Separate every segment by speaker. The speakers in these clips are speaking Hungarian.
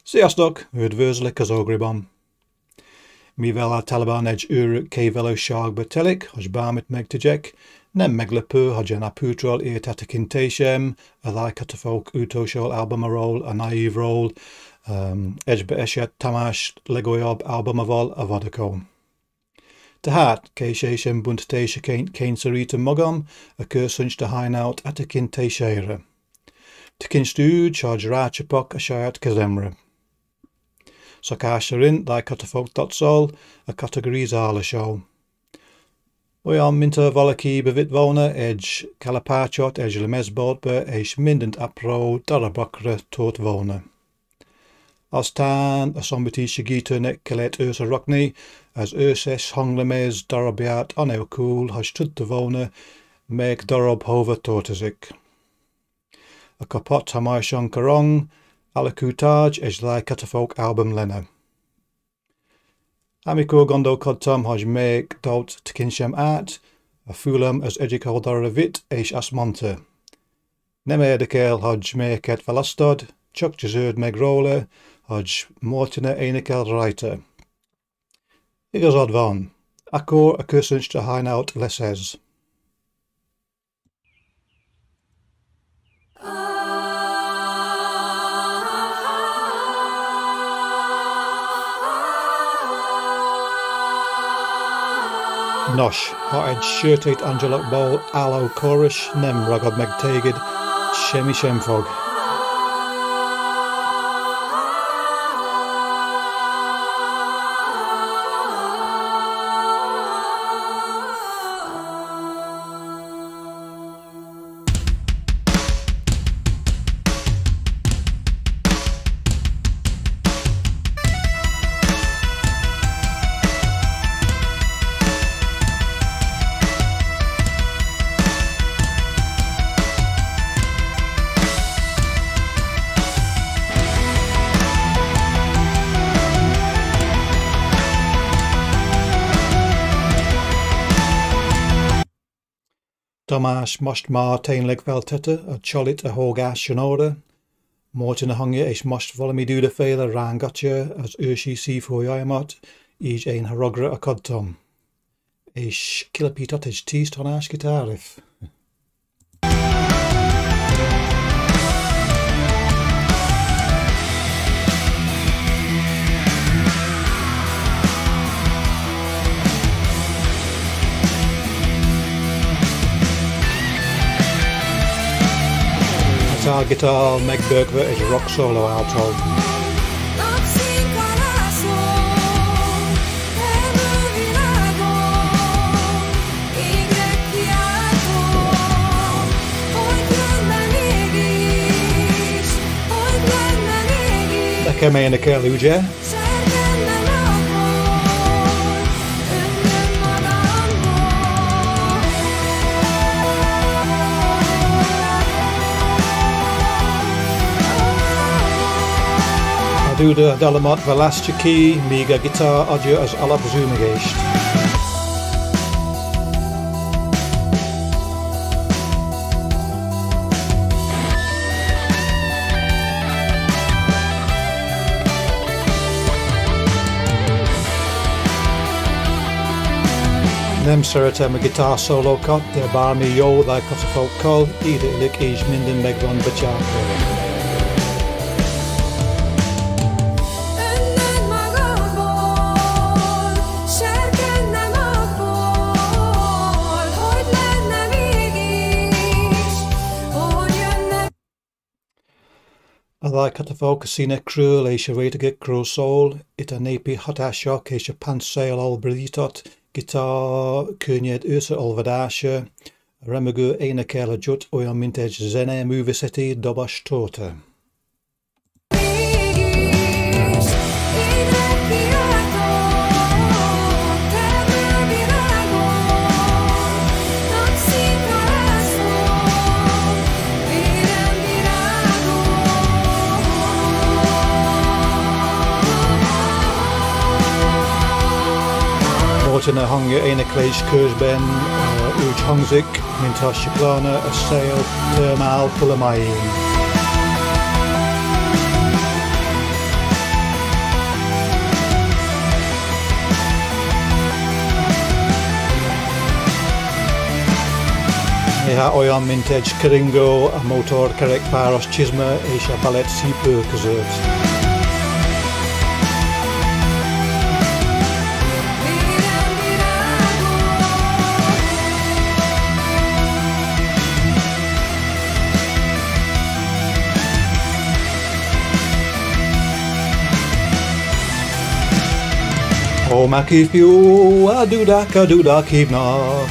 Speaker 1: Sziasztok! Üdvözlök az Ogre-ban! Mivel a Taliban egy őrök kévelőságba telik, hogy bármit megtegyek, nem meglepő, hogy a napútról ért áttekintésem a Thy Catafalque utolsó albumáról, a naívról, egybeesett Tamás legújabb albumával, a Vadakó. Tehát késésem büntetéseként kényszerítem magam a Köszöntsd a Hajnalt áttekintésére. Tekintsd úgy, hogy rácsapok a saját kezemre. Szokás szerint Thy Catafalque szól a kategorizálásról. Olyan, mint valaki bevitt volna egy kalapácsot egy lemezboltba, és mindent apró darabokra tört volna. Aztán a szombati segítőnek kellett összerakni az összes hanglemez darabját anélkül, hogy tudta volna, melyik darab hova tartozik. A kapott hamarosan karong, alakítás egy Thy Catafalque album lenne. Amikor gondolkodtam, hogy melyik dalt tekintsem át, a fülem az egyik oldalra vitt, és azt mondta: nem érdekel, hogy melyiket választod, csak győződ meg róla, hogy Martina énekel rajta. Igazad van, akkor a Köszöntsd a Hajnalt lesz ez. Nos, ha egy sötét angyalokból álló kórus nem ragad meg téged, semmi sem fog. Tamás most már tényleg feltette a csalit a hallgásson Martina hangja és most valami dűdeféle rángatja az ősi szívhólyaimat, így én haragra akadtam. És kilapított egy 10 tonás gitárriff. A gitár megbökve egy rock solo által. Nekem énekel, ugye? A dalamat választja ki, míg a gitár adja az alapzsűmegést. Nem szeretem a gitárszólókat, de bármi jó Thy Catafalque-kal, ideig és minden megvan betyárva. A Thy Catafalque színekről és a rétegekről szól, itt a népi hatások és a páncéllal brított gitár könnyed összeolvadása, remegő énekel együtt olyan, mint egy zeneművészeti dobos torta. Martina hangja éneklés közben úgy hangzik, mintha siklana a szél termál pulamáin. Néha olyan, mint egy keringő a motorkerékpáros csizma és a balett cipő között. Ó, megkívjuk, a dudák hívnak.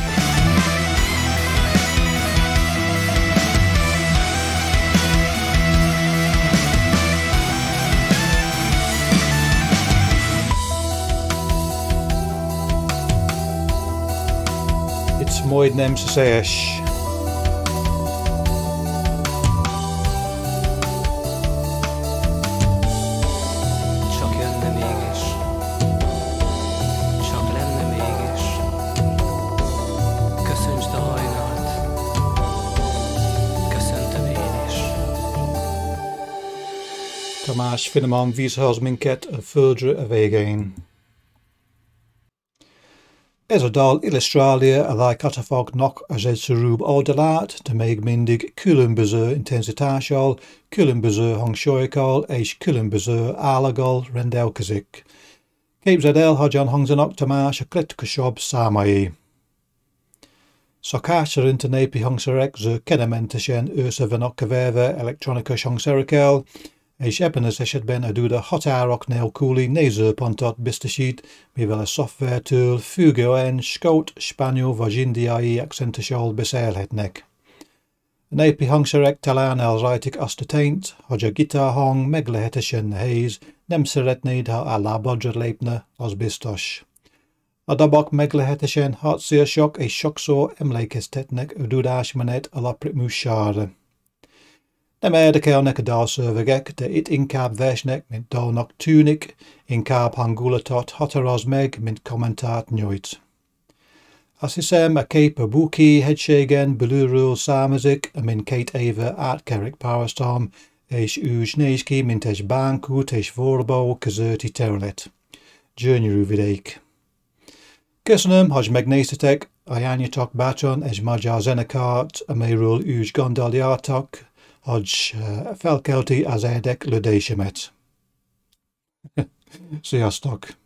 Speaker 1: It's majdnem szeszélyes.
Speaker 2: Köszöntsd a hajnalt, köszöntöm én is.
Speaker 1: Tamás finoman vízhoz minket a földre a végén. Ez a dal illusztrálja a Thy Catafalque-nak az egyszerűbb oldalát, de még mindig különböző intenzitással, különböző hangsúlyokkal és különböző állaggal rendelkezik. Képzeld el, hogyan hangzanak Tamás a kritikusabb számai. Szokás szerint a népi hangszerek zökkenőmentesen össze vannak keverve elektronikus hangszerekkel, és ebben az esetben a duda határok nélküli nézőpontot biztosít, mivel a szoftvertől függően skót, spanyol vagy indiai akcentussal beszélhetnek. A népi hangszerek talán elrejtik azt a tényt, hogy a gitárhang meglehetősen nehéz, nem szeretnéd, ha a lábadra lépne, az biztos. A dabak meglehetősen harcélisak és sokszor emlékeztetnek a dudásmenet alapritmusára. Nem érdekelnek a dalszövegek, de itt inkább versnek, mint dalnak tűnik, inkább hangulatot határoz meg, mint kommentárt nyújt. Azt hiszem, a kép a Buki hegységen belülről származik, amin 2 éve átkerékpároztam, és úgy néz ki, mint egy bánkút és Vorbó közötti terület. Gyönyörű vidék. Köszönöm, hogy megnéztetek, ajánljatok bátran egy magyar zenekart, amelyről úgy gondoljátok, hogy felkelti az érdeklődésemet. Sziasztok!